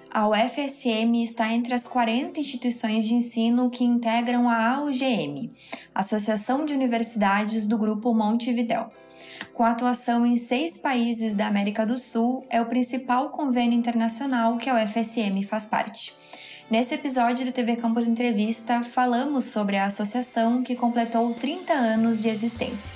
A UFSM está entre as 40 instituições de ensino que integram a AUGM, Associação de Universidades do Grupo Montevidéu. Com atuação em 6 países da América do Sul, é o principal convênio internacional que a UFSM faz parte. Nesse episódio do TV Campus Entrevista, falamos sobre a associação que completou 30 anos de existência.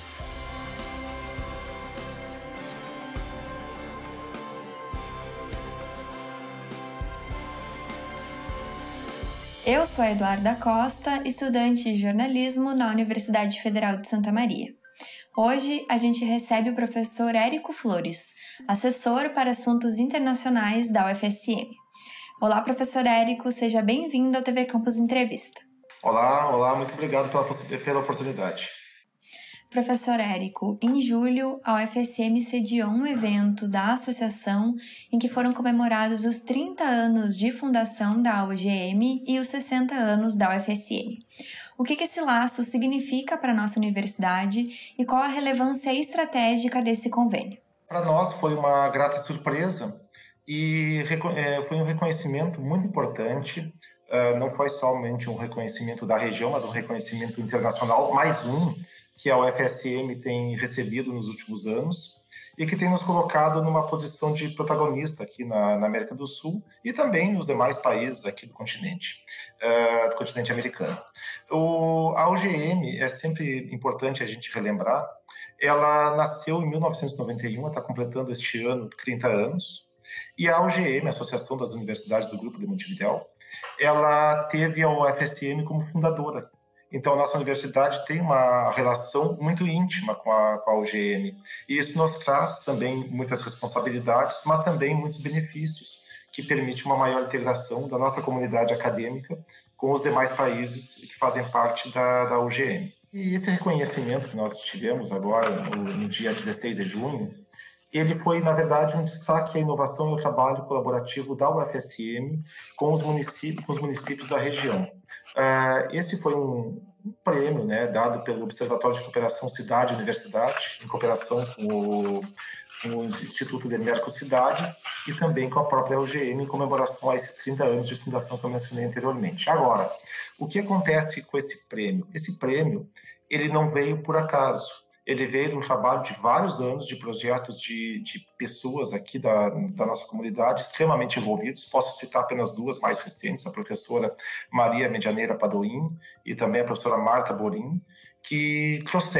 Eu sou a Eduarda Costa, estudante de jornalismo na Universidade Federal de Santa Maria. Hoje a gente recebe o professor Érico Flores, assessor para assuntos internacionais da UFSM. Olá, professor Érico, seja bem-vindo ao TV Campus Entrevista. Olá, muito obrigado pela oportunidade. Professor Érico, em julho, a UFSM sediou um evento da associação em que foram comemorados os 30 anos de fundação da AUGM e os 60 anos da UFSM. O que esse laço significa para a nossa universidade e qual a relevância estratégica desse convênio? Para nós foi uma grata surpresa e foi um reconhecimento muito importante. Não foi somente um reconhecimento da região, mas um reconhecimento internacional, mais um que a UFSM tem recebido nos últimos anos e que tem nos colocado numa posição de protagonista aqui na América do Sul e também nos demais países aqui do continente americano. A UGM, é sempre importante a gente relembrar, ela nasceu em 1991, está completando este ano 30 anos, e a UGM, a Associação das Universidades do Grupo de Montevidéu, ela teve a UFSM como fundadora. Então, a nossa universidade tem uma relação muito íntima com a UGM. E isso nos traz também muitas responsabilidades, mas também muitos benefícios, que permite uma maior integração da nossa comunidade acadêmica com os demais países que fazem parte da UGM. E esse reconhecimento que nós tivemos agora, no dia 16 de junho, ele foi, na verdade, um destaque à inovação e ao trabalho colaborativo da UFSM com os municípios da região. Esse foi um prêmio, dado pelo Observatório de Cooperação Cidade-Universidade, em cooperação com o Instituto de Mercocidades e também com a própria UGM, em comemoração a esses 30 anos de fundação que eu mencionei anteriormente. Agora, o que acontece com esse prêmio? Esse prêmio, ele não veio por acaso. Ele veio de um trabalho de vários anos de projetos de pessoas aqui da nossa comunidade extremamente envolvidos. Posso citar apenas duas mais recentes, a professora Maria Medianeira Padoim e também a professora Marta Borim, que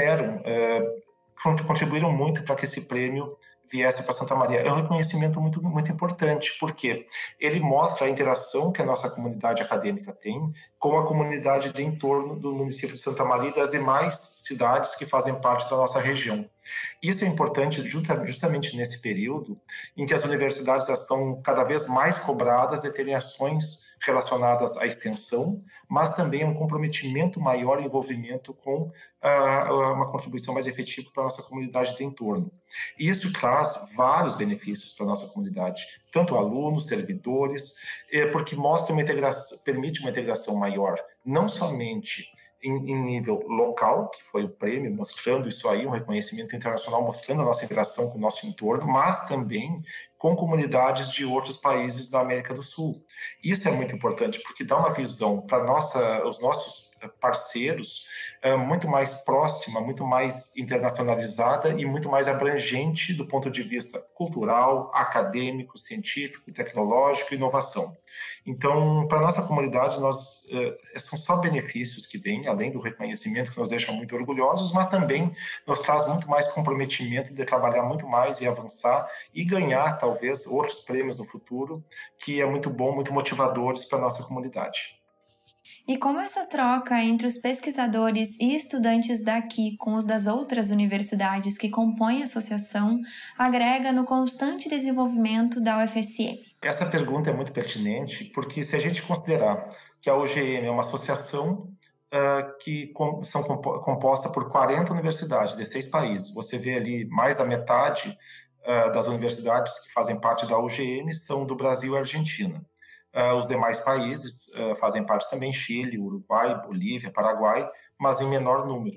contribuíram muito para que esse prêmio viesse para Santa Maria. É um reconhecimento muito, muito importante, porque ele mostra a interação que a nossa comunidade acadêmica tem com a comunidade de entorno do município de Santa Maria e das demais cidades que fazem parte da nossa região. Isso é importante justamente nesse período em que as universidades são cada vez mais cobradas de terem ações relacionadas à extensão, mas também um comprometimento maior e envolvimento com uma contribuição mais efetiva para a nossa comunidade de entorno. E isso traz vários benefícios para a nossa comunidade, tanto alunos, servidores, porque permite uma integração maior, não somente em nível local, que foi o prêmio, mostrando isso aí, um reconhecimento internacional, mostrando a nossa interação com o nosso entorno, mas também com comunidades de outros países da América do Sul. Isso é muito importante, porque dá uma visão para os nossos parceiros muito mais próxima, muito mais internacionalizada e muito mais abrangente do ponto de vista cultural, acadêmico, científico, tecnológico e inovação. Então, para a nossa comunidade, são só benefícios que vêm, além do reconhecimento que nos deixa muito orgulhosos, mas também nos traz muito mais comprometimento de trabalhar muito mais e avançar e ganhar, talvez, outros prêmios no futuro, que é muito bom, muito motivadores para a nossa comunidade. E como essa troca entre os pesquisadores e estudantes daqui com os das outras universidades que compõem a associação agrega no constante desenvolvimento da UFSM? Essa pergunta é muito pertinente, porque se a gente considerar que a UGM é uma associação que são composta por 40 universidades de 6 países, você vê ali mais da metade das universidades que fazem parte da UGM são do Brasil e Argentina. Os demais países fazem parte também, Chile, Uruguai, Bolívia, Paraguai, mas em menor número.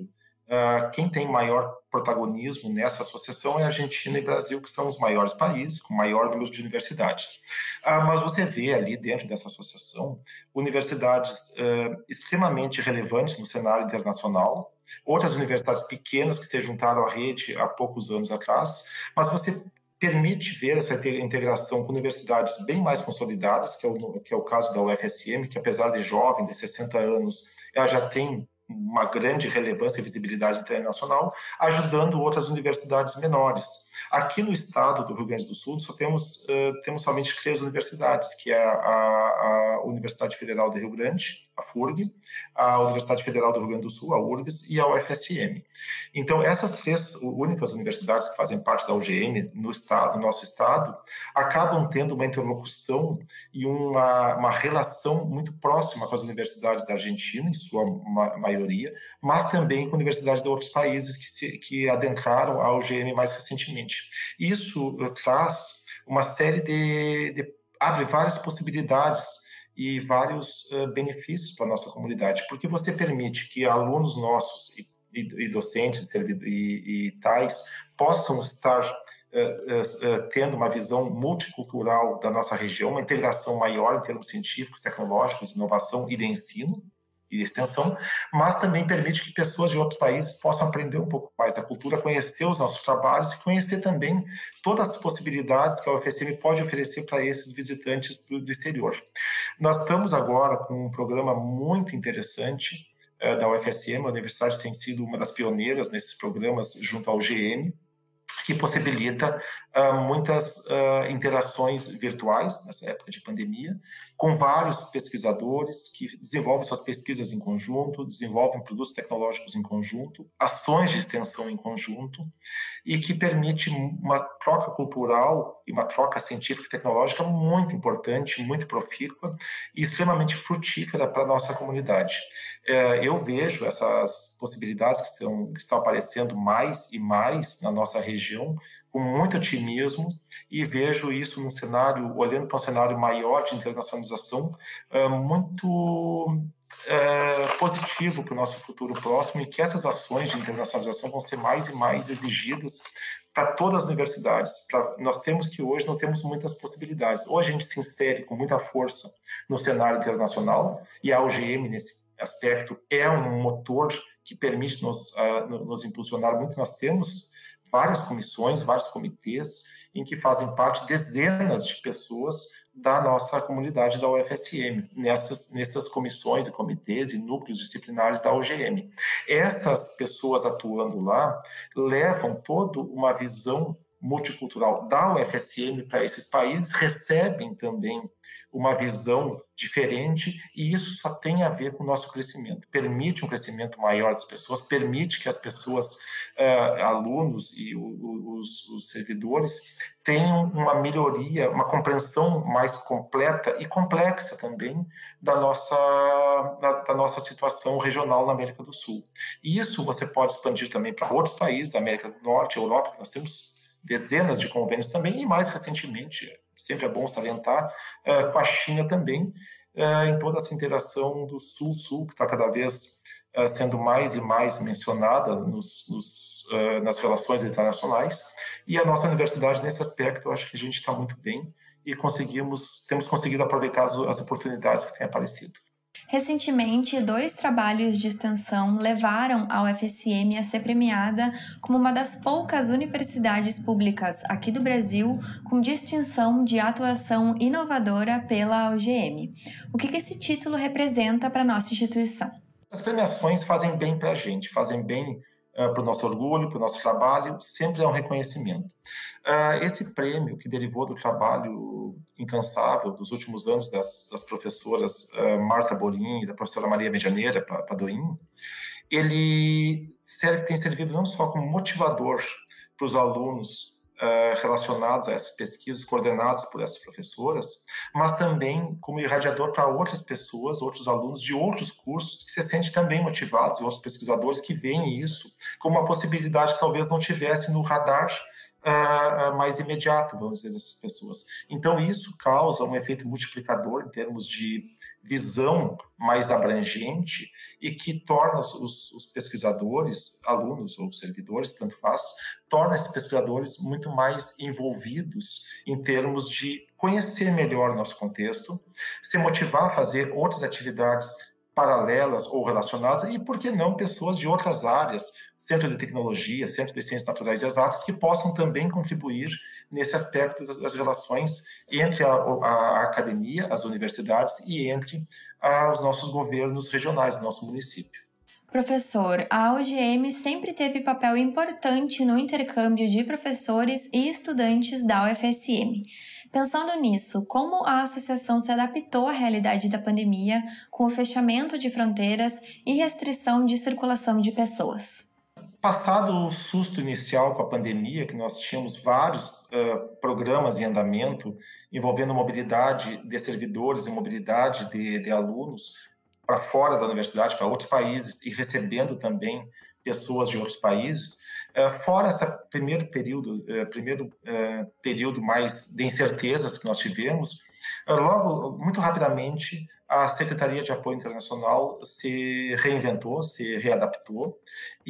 quem tem maior protagonismo nessa associação é a Argentina e Brasil, que são os maiores países, com maior número de universidades. Mas você vê ali dentro dessa associação universidades extremamente relevantes no cenário internacional, outras universidades pequenas que se juntaram à rede há poucos anos atrás, mas você permite ver essa integração com universidades bem mais consolidadas, que é o caso da UFSM, que apesar de jovem, de 60 anos, ela já tem uma grande relevância e visibilidade internacional, ajudando outras universidades menores. Aqui no estado do Rio Grande do Sul, só temos somente 3 universidades, que é a Universidade Federal do Rio Grande, a FURG, a Universidade Federal do Rio Grande do Sul, a URGS, e a UFSM. Então, essas 3 únicas universidades que fazem parte da UGM no nosso estado, acabam tendo uma interlocução e uma relação muito próxima com as universidades da Argentina, em sua maioria, mas também com universidades de outros países que adentraram a UGM mais recentemente. Isso traz uma série abre várias possibilidades e vários benefícios para a nossa comunidade, porque você permite que alunos nossos e docentes e tais possam estar tendo uma visão multicultural da nossa região, uma integração maior em termos científicos, tecnológicos, inovação e de ensino e de extensão, mas também permite que pessoas de outros países possam aprender um pouco mais da cultura, conhecer os nossos trabalhos e conhecer também todas as possibilidades que a UFSM pode oferecer para esses visitantes do exterior. Nós estamos agora com um programa muito interessante da UFSM, a universidade tem sido uma das pioneiras nesses programas junto ao UGM, que possibilita muitas interações virtuais nessa época de pandemia, com vários pesquisadores que desenvolvem suas pesquisas em conjunto, desenvolvem produtos tecnológicos em conjunto, ações de extensão em conjunto, e que permite uma troca cultural e uma troca científica e tecnológica muito importante, muito profícua e extremamente frutífera para a nossa comunidade. Eu vejo essas possibilidades que estão aparecendo mais e mais na nossa região com muito otimismo e vejo isso num cenário, olhando para um cenário maior de internacionalização, muito positivo para o nosso futuro próximo e que essas ações de internacionalização vão ser mais e mais exigidas para todas as universidades. Nós temos que hoje não temos muitas possibilidades. Ou a gente se insere com muita força no cenário internacional e a UGM, nesse aspecto, é um motor que permite nos impulsionar muito. Nós temos várias comissões, vários comitês em que fazem parte dezenas de pessoas da nossa comunidade da UFSM, nessas comissões e comitês e núcleos disciplinares da UGM. Essas pessoas atuando lá levam toda uma visão multicultural da UFSM para esses países, recebem também uma visão diferente e isso só tem a ver com o nosso crescimento. Permite um crescimento maior das pessoas, permite que as pessoas, alunos e os servidores tenham uma melhoria, uma compreensão mais completa e complexa também da nossa situação regional na América do Sul. E isso você pode expandir também para outros países, América do Norte, Europa, que nós temos dezenas de convênios também, e mais recentemente, sempre é bom salientar, com a China também, em toda essa interação do Sul-Sul, que está cada vez sendo mais e mais mencionada nas relações internacionais, e a nossa universidade, nesse aspecto, eu acho que a gente está muito bem e temos conseguido aproveitar as oportunidades que têm aparecido. Recentemente, 2 trabalhos de extensão levaram a UFSM a ser premiada como uma das poucas universidades públicas aqui do Brasil com distinção de atuação inovadora pela UGM. O que esse título representa para a nossa instituição? As premiações fazem bem para a gente, fazem bem para o nosso orgulho, para o nosso trabalho, sempre é um reconhecimento. Esse prêmio, que derivou do trabalho incansável dos últimos anos das professoras Marta Borim e da professora Maria Medianeira Padoim, ele tem servido não só como motivador para os alunos relacionados a essas pesquisas coordenadas por essas professoras, mas também como irradiador para outras pessoas, outros alunos de outros cursos que se sentem também motivados, e outros pesquisadores que veem isso como uma possibilidade que talvez não tivesse no radar mais imediato, vamos dizer, dessas pessoas. Então, isso causa um efeito multiplicador em termos de visão mais abrangente e que torna os pesquisadores, alunos ou servidores, tanto faz, torna esses pesquisadores muito mais envolvidos em termos de conhecer melhor o nosso contexto, se motivar a fazer outras atividades paralelas ou relacionadas, e, por que não, pessoas de outras áreas, centro de tecnologia, centro de ciências naturais e exatas, que possam também contribuir nesse aspecto das relações entre a academia, as universidades e entre os nossos governos regionais, do nosso município. Professor, a UGM sempre teve papel importante no intercâmbio de professores e estudantes da UFSM. Pensando nisso, como a associação se adaptou à realidade da pandemia com o fechamento de fronteiras e restrição de circulação de pessoas? Passado o susto inicial com a pandemia, que nós tínhamos vários programas em andamento envolvendo mobilidade de servidores e mobilidade de alunos para fora da universidade, para outros países, e recebendo também pessoas de outros países, fora esse primeiro período mais de incertezas que nós tivemos, logo, muito rapidamente, a Secretaria de Apoio Internacional se reinventou, se readaptou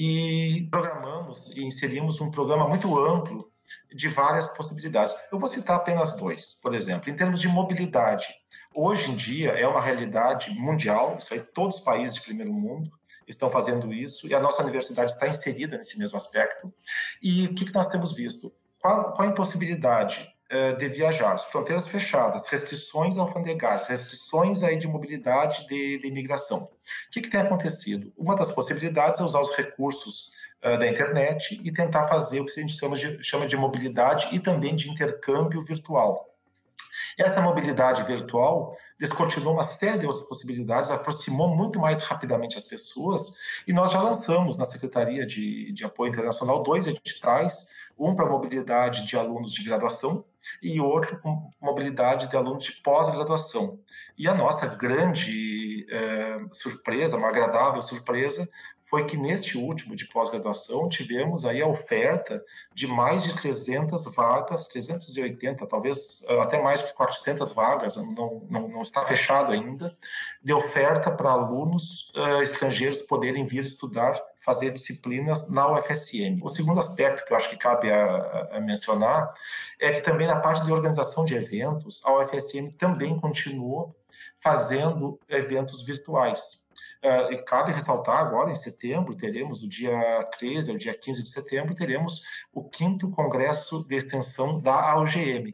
e programamos e inserimos um programa muito amplo de várias possibilidades. Eu vou citar apenas dois, por exemplo, em termos de mobilidade. Hoje em dia é uma realidade mundial, isso aí todos os países de primeiro mundo estão fazendo isso, e a nossa universidade está inserida nesse mesmo aspecto. E o que nós temos visto? Qual a impossibilidade de viajar? Fronteiras fechadas, restrições alfandegárias, restrições aí de mobilidade de imigração. O que tem acontecido? Uma das possibilidades é usar os recursos da internet e tentar fazer o que a gente chama de mobilidade e também de intercâmbio virtual. Essa mobilidade virtual descortinou uma série de outras possibilidades, aproximou muito mais rapidamente as pessoas, e nós já lançamos na Secretaria de Apoio Internacional 2 editais, um para mobilidade de alunos de graduação e outro com mobilidade de alunos de pós-graduação. E a nossa grande surpresa, uma agradável surpresa, foi que neste último de pós-graduação tivemos aí a oferta de mais de 300 vagas, 380, talvez até mais de 400 vagas, não está fechado ainda, de oferta para alunos estrangeiros poderem vir estudar, fazer disciplinas na UFSM. O segundo aspecto que eu acho que cabe a mencionar é que também na parte de organização de eventos, a UFSM também continuou fazendo eventos virtuais. E cabe ressaltar agora, em setembro, teremos o dia 13 ao dia 15 de setembro, teremos o 5º Congresso de Extensão da AUGM.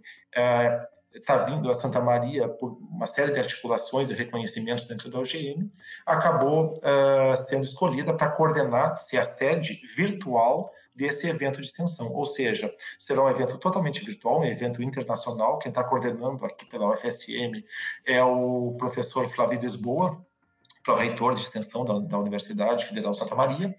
Está vindo a Santa Maria por uma série de articulações e reconhecimentos dentro da UGM, acabou sendo escolhida para coordenar, ser a sede virtual desse evento de extensão, ou seja, será um evento totalmente virtual, um evento internacional. Quem está coordenando aqui pela UFSM é o professor Flávio Lisboa, pró-reitor de extensão da Universidade Federal Santa Maria,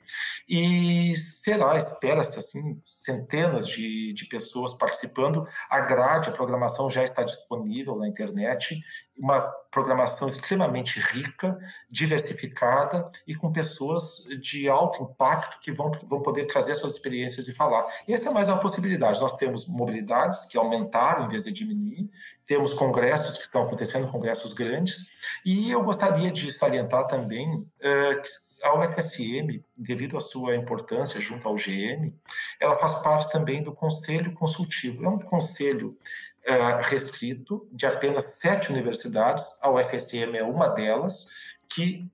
e espera-se assim, centenas de pessoas participando. A grade, a programação já está disponível na internet, uma programação extremamente rica, diversificada e com pessoas de alto impacto que vão poder trazer suas experiências e falar. E essa é mais uma possibilidade. Nós temos mobilidades que aumentaram em vez de diminuir, temos congressos que estão acontecendo, congressos grandes, e eu gostaria de salientar também que a UFSM, devido à sua importância junto ao UGM, ela faz parte também do Conselho Consultivo. É um conselho restrito, de apenas 7 universidades, a UFSM é uma delas, que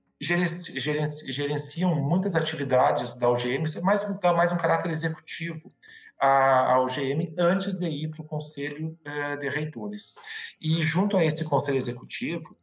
gerenciam muitas atividades da UGM, mas dá mais um caráter executivo à UGM antes de ir para o Conselho de Reitores. E junto a esse Conselho Executivo,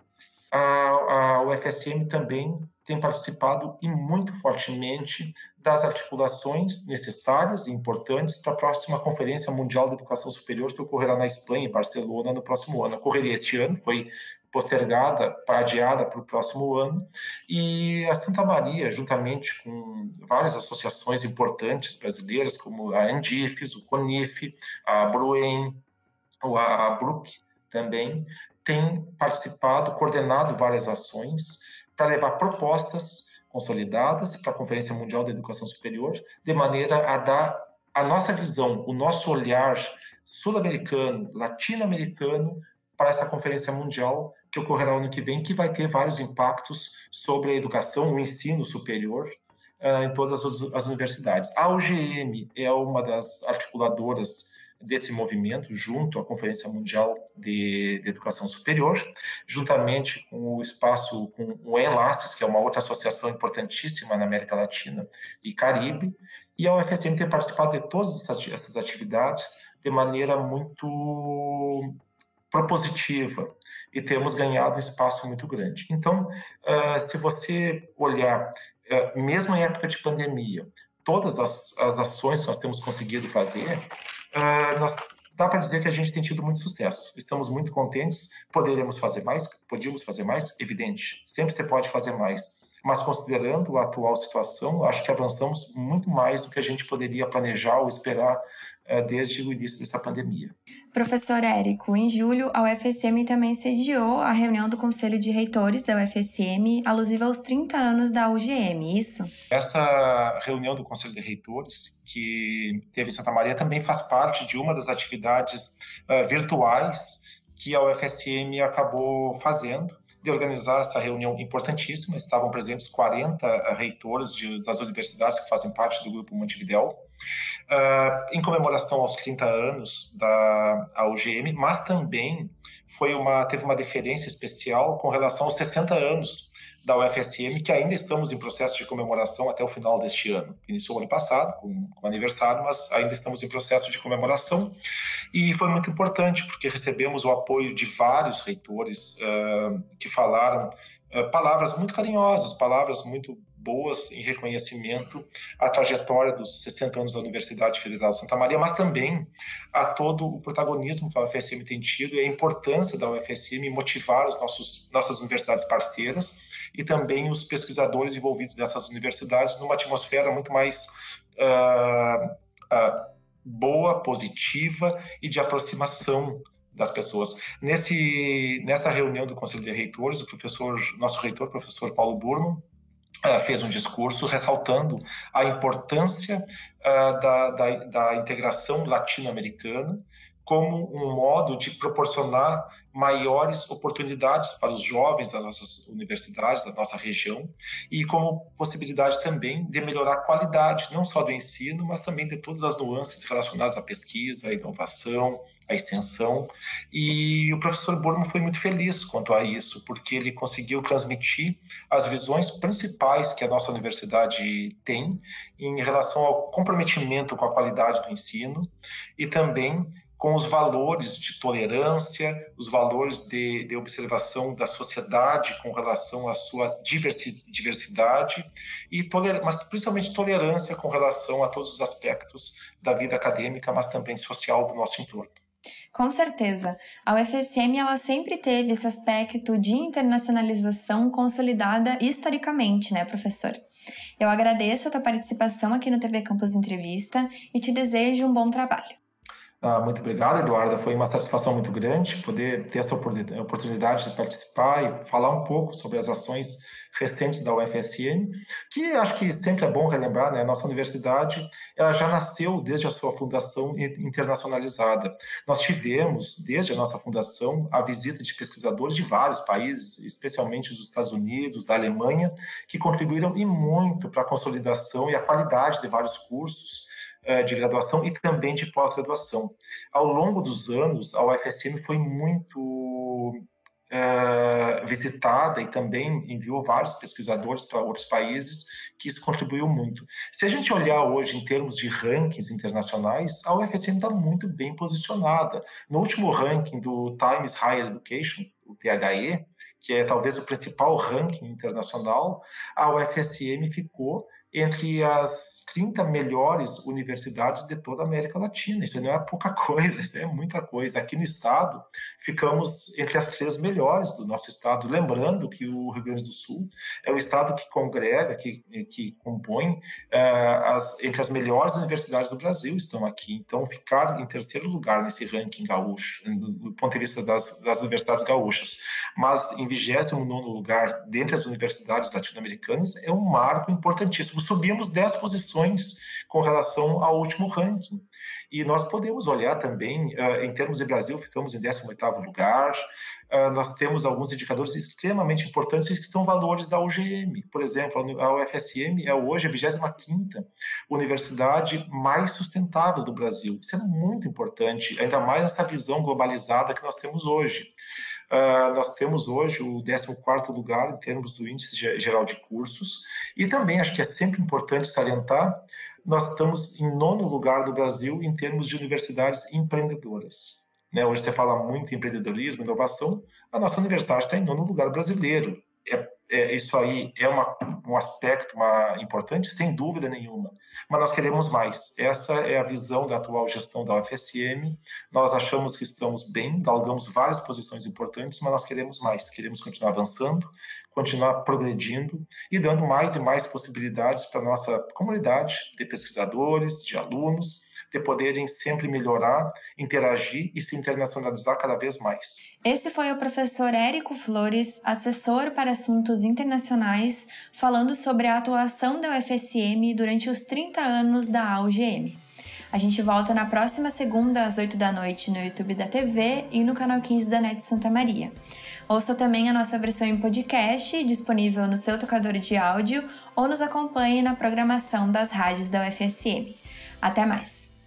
a UFSM também tem participado e muito fortemente das articulações necessárias e importantes para a próxima Conferência Mundial de Educação Superior, que ocorrerá na Espanha, em Barcelona, no próximo ano. Ocorreria este ano, foi postergada, adiada para o próximo ano, e a Santa Maria, juntamente com várias associações importantes brasileiras, como a Andifes, o CONIF, a Bruen, a BRUC também, tem participado, coordenado várias ações para levar propostas consolidadas para a Conferência Mundial da Educação Superior, de maneira a dar a nossa visão, o nosso olhar sul-americano, latino-americano para essa conferência mundial que ocorrerá ano que vem, que vai ter vários impactos sobre a educação, o ensino superior em todas as universidades. A UGM é uma das articuladoras desse movimento, junto à Conferência Mundial de Educação Superior, juntamente com o espaço, com o ELASTES, que é uma outra associação importantíssima na América Latina e Caribe, e a UFSM tem participado de todas essas atividades de maneira muito propositiva, e temos ganhado um espaço muito grande. Então, se você olhar, mesmo em época de pandemia, todas as ações que nós temos conseguido fazer, dá para dizer que a gente tem tido muito sucesso. Estamos muito contentes. Poderemos fazer mais? Podíamos fazer mais? Evidente. Sempre você pode fazer mais. Mas, considerando a atual situação, acho que avançamos muito mais do que a gente poderia planejar ou esperar desde o início dessa pandemia. Professor Érico, em julho, a UFSM também sediou a reunião do Conselho de Reitores da UFSM, alusiva aos 30 anos da UGM, isso? Essa reunião do Conselho de Reitores, que teve em Santa Maria, também faz parte de uma das atividades virtuais que a UFSM acabou fazendo, de organizar essa reunião importantíssima. Estavam presentes 40 reitores das universidades que fazem parte do Grupo Montevidéu, em comemoração aos 30 anos da UGM, mas também teve uma deferência especial com relação aos 60 anos da UFSM, que ainda estamos em processo de comemoração até o final deste ano. Iniciou o ano passado, com o aniversário, mas ainda estamos em processo de comemoração. E foi muito importante, porque recebemos o apoio de vários reitores que falaram palavras muito carinhosas, palavras muito boas em reconhecimento à trajetória dos 60 anos da Universidade Federal de Santa Maria, mas também a todo o protagonismo que a UFSM tem tido e a importância da UFSM em motivar nossas universidades parceiras e também os pesquisadores envolvidos nessas universidades numa atmosfera muito mais boa, positiva e de aproximação das pessoas. Nessa reunião do Conselho de Reitores, nosso reitor, professor Paulo Burman, fez um discurso ressaltando a importância da integração latino-americana como um modo de proporcionar maiores oportunidades para os jovens das nossas universidades, da nossa região, e como possibilidade também de melhorar a qualidade, não só do ensino, mas também de todas as nuances relacionadas à pesquisa, à inovação, à extensão. E o professor Burman foi muito feliz quanto a isso, porque ele conseguiu transmitir as visões principais que a nossa universidade tem em relação ao comprometimento com a qualidade do ensino e também com os valores de tolerância, os valores de observação da sociedade com relação à sua diversidade, mas principalmente tolerância com relação a todos os aspectos da vida acadêmica, mas também social do nosso entorno. Com certeza. A UFSM ela sempre teve esse aspecto de internacionalização consolidada historicamente, né, professor? Eu agradeço a tua participação aqui no TV Campus Entrevista e te desejo um bom trabalho. Muito obrigado, Eduarda. Foi uma satisfação muito grande poder ter essa oportunidade de participar e falar um pouco sobre as ações recentes da UFSM, que acho que sempre é bom relembrar, né? Nossa universidade ela já nasceu desde a sua fundação internacionalizada. Nós tivemos, desde a nossa fundação, a visita de pesquisadores de vários países, especialmente dos Estados Unidos, da Alemanha, que contribuíram e muito para a consolidação e a qualidade de vários cursos de graduação e também de pós-graduação. Ao longo dos anos, a UFSM foi muito visitada e também enviou vários pesquisadores para outros países, que isso contribuiu muito. Se a gente olhar hoje em termos de rankings internacionais, a UFSM está muito bem posicionada. No último ranking do Times Higher Education, o THE, que é talvez o principal ranking internacional, a UFSM ficou entre as 30 melhores universidades de toda a América Latina. Isso não é pouca coisa, isso é muita coisa. Aqui no estado, ficamos entre as 3 melhores do nosso estado. Lembrando que o Rio Grande do Sul é o estado que congrega, que compõe entre as melhores universidades do Brasil estão aqui. Então, ficar em terceiro lugar nesse ranking gaúcho, do ponto de vista das universidades gaúchas, mas em 29º lugar dentre as universidades latino-americanas é um marco importantíssimo. Subimos 10 posições com relação ao último ranking. E nós podemos olhar também, em termos de Brasil, ficamos em 18º lugar. Nós temos alguns indicadores extremamente importantes que são valores da UGM. Por exemplo, a UFSM é hoje a 25ª universidade mais sustentável do Brasil. Isso é muito importante, ainda mais essa visão globalizada que nós temos hoje. Nós temos hoje o 14º lugar em termos do índice geral de cursos, e também acho que é sempre importante salientar, nós estamos em 9º lugar do Brasil em termos de universidades empreendedoras. Hoje você fala muito em empreendedorismo, inovação, a nossa universidade está em 9º lugar brasileiro. Isso aí é um aspecto importante, sem dúvida nenhuma, mas nós queremos mais. Essa é a visão da atual gestão da UFSM. Nós achamos que estamos bem, galgamos várias posições importantes, mas nós queremos mais. Queremos continuar avançando, continuar progredindo e dando mais e mais possibilidades para a nossa comunidade de pesquisadores, de alunos, de poderem sempre melhorar, interagir e se internacionalizar cada vez mais. Esse foi o professor Érico Flores, assessor para assuntos internacionais, falando sobre a atuação da UFSM durante os 30 anos da AUGM. A gente volta na próxima segunda, às 8 da noite, no YouTube da TV e no canal 15 da NET Santa Maria. Ouça também a nossa versão em podcast, disponível no seu tocador de áudio, ou nos acompanhe na programação das rádios da UFSM. Até mais!